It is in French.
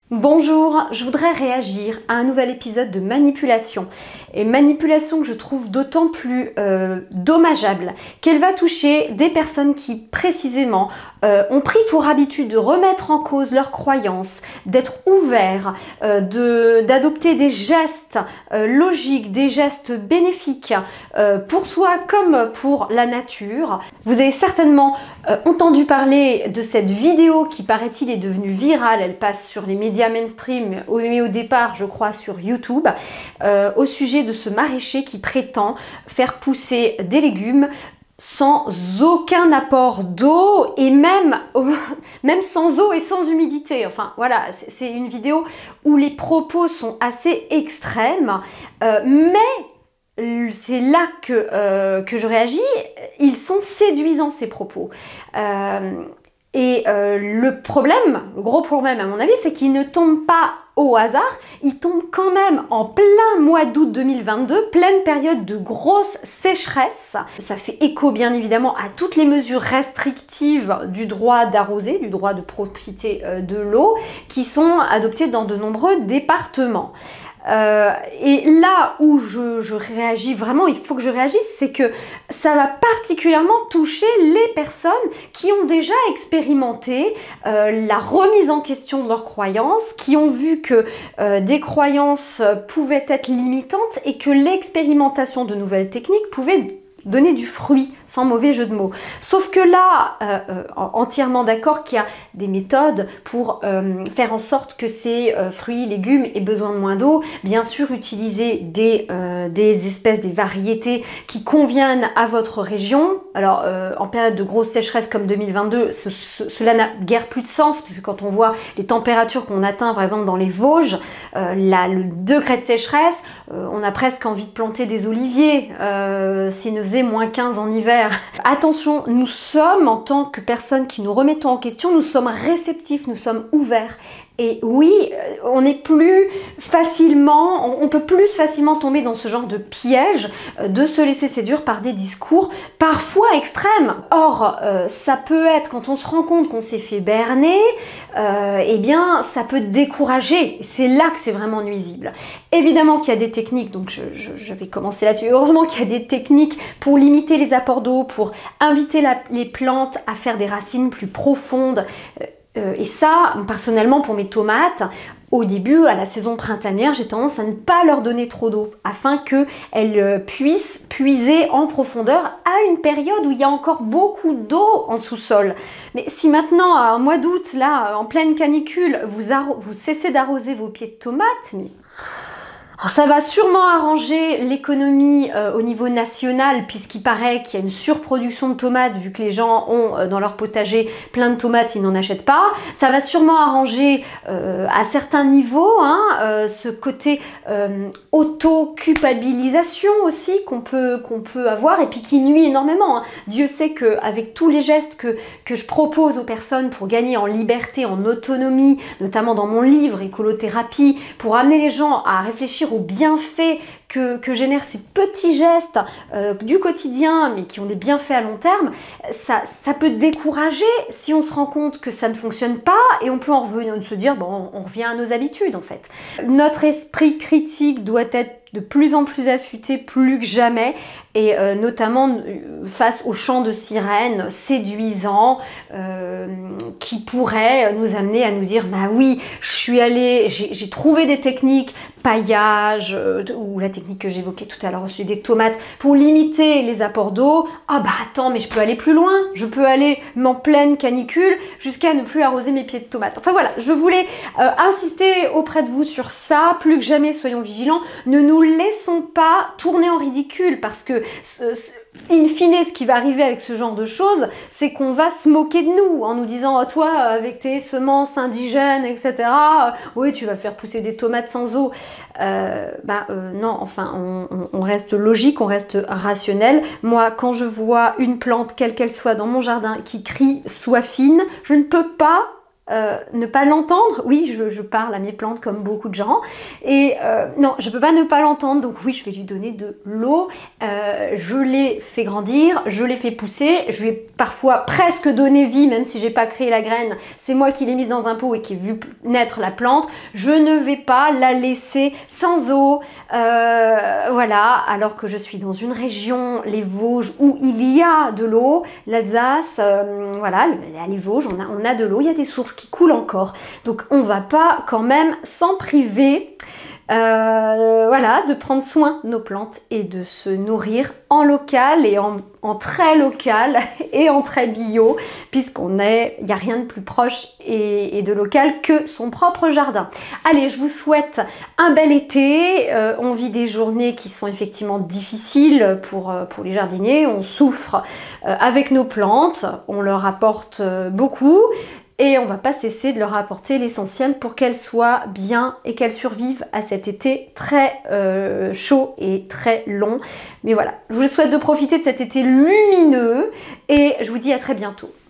Bonjour, je voudrais réagir à un nouvel épisode de manipulation. Et manipulation que je trouve d'autant plus dommageable qu'elle va toucher des personnes qui précisément ont pris pour habitude de remettre en cause leurs croyances, d'être ouverts, d'adopter des gestes logiques, des gestes bénéfiques pour soi comme pour la nature. Vous avez certainement entendu parler de cette vidéo qui, paraît-il, est devenue virale. Elle passe sur les médias mainstream, mais au départ, je crois, sur YouTube, au sujet de ce maraîcher qui prétend faire pousser des légumes sans aucun apport d'eau et même sans eau et sans humidité. Enfin voilà, c'est une vidéo où les propos sont assez extrêmes, mais c'est là que je réagis. Ils sont séduisants, ces propos. Le gros problème à mon avis, c'est qu'ils ne tombent pas au hasard, ils tombent quand même en plein mois d'août 2022, pleine période de grosse sécheresse. Ça fait écho bien évidemment à toutes les mesures restrictives du droit d'arroser, du droit de propriété de l'eau, qui sont adoptées dans de nombreux départements. Et là où je réagis vraiment, il faut que je réagisse, c'est que ça va particulièrement toucher les personnes qui ont déjà expérimenté la remise en question de leurs croyances, qui ont vu que des croyances pouvaient être limitantes et que l'expérimentation de nouvelles techniques pouvait donner du fruit, sans mauvais jeu de mots. Sauf que là, entièrement d'accord qu'il y a des méthodes pour faire en sorte que ces fruits, légumes aient besoin de moins d'eau. Bien sûr, utiliser des espèces, des variétés qui conviennent à votre région. Alors, en période de grosse sécheresse comme 2022, cela n'a guère plus de sens, parce que quand on voit les températures qu'on atteint, par exemple dans les Vosges, le degré de sécheresse, on a presque envie de planter des oliviers s'il ne faisait moins 15 en hiver. Attention, nous sommes, en tant que personnes qui nous remettons en question, nous sommes réceptifs, nous sommes ouverts. Et oui, on peut plus facilement tomber dans ce genre de piège, de se laisser séduire par des discours parfois extrêmes. Or, ça peut être, quand on se rend compte qu'on s'est fait berner, eh bien, ça peut décourager. C'est là que c'est vraiment nuisible. Évidemment qu'il y a des techniques, donc je vais commencer là-dessus. Heureusement qu'il y a des techniques pour limiter les apports d'eau, pour inviter les plantes à faire des racines plus profondes. Et ça, personnellement, pour mes tomates, au début, à la saison printanière, j'ai tendance à ne pas leur donner trop d'eau, afin qu'elles puissent puiser en profondeur à une période où il y a encore beaucoup d'eau en sous-sol. Mais si maintenant, à un mois d'août, là, en pleine canicule, vous cessez d'arroser vos pieds de tomates, mais... Alors ça va sûrement arranger l'économie au niveau national, puisqu'il paraît qu'il y a une surproduction de tomates, vu que les gens ont dans leur potager plein de tomates, ils n'en achètent pas. Ça va sûrement arranger à certains niveaux ce côté auto-culpabilisation aussi qu'on peut avoir, et puis qui nuit énormément. Dieu sait qu'avec tous les gestes que je propose aux personnes pour gagner en liberté, en autonomie, notamment dans mon livre Écolothérapie, pour amener les gens à réfléchir aux bienfaits que génèrent ces petits gestes du quotidien, mais qui ont des bienfaits à long terme, ça peut décourager si on se rend compte que ça ne fonctionne pas, et on peut en revenir, se dire, bon, on revient à nos habitudes en fait. Notre esprit critique doit être de plus en plus affûté, plus que jamais, et notamment face aux chants de sirènes séduisants qui pourraient nous amener à nous dire, bah oui, j'ai trouvé des techniques, paillage, ou la technique que j'évoquais tout à l'heure, j'ai des tomates, pour limiter les apports d'eau. Ah bah attends, mais je peux aller plus loin, je peux aller en pleine canicule jusqu'à ne plus arroser mes pieds de tomates. Enfin voilà, je voulais insister auprès de vous sur ça. Plus que jamais, soyons vigilants, ne nous laissons pas tourner en ridicule, parce que in fine, ce qui va arriver avec ce genre de choses, c'est qu'on va se moquer de nous en nous disant, oh, toi, avec tes semences indigènes, etc., oui, tu vas faire pousser des tomates sans eau. Non, enfin, on reste logique, on reste rationnel. Moi, quand je vois une plante, quelle qu'elle soit, dans mon jardin, qui crie « sois fine », je ne peux pas ne pas l'entendre. Oui, je parle à mes plantes comme beaucoup de gens. Et non, je peux pas ne pas l'entendre. Donc oui, je vais lui donner de l'eau. Je l'ai fait grandir, je l'ai fait pousser. Je lui ai parfois presque donné vie, même si j'ai pas créé la graine. C'est moi qui l'ai mise dans un pot et qui ai vu naître la plante. Je ne vais pas la laisser sans eau. Voilà, alors que je suis dans une région, les Vosges, où il y a de l'eau. L'Alsace, voilà, les Vosges, on a de l'eau. Il y a des sources qui coule encore. Donc on va pas quand même s'en priver, voilà, de prendre soin de nos plantes et de se nourrir en local et en très local et en très bio, puisqu'il n'y a rien de plus proche et de local que son propre jardin. Allez, je vous souhaite un bel été. On vit des journées qui sont effectivement difficiles pour les jardiniers. On souffre avec nos plantes, on leur apporte beaucoup. Et on va pas cesser de leur apporter l'essentiel pour qu'elles soient bien et qu'elles survivent à cet été très chaud et très long. Mais voilà, je vous souhaite de profiter de cet été lumineux et je vous dis à très bientôt.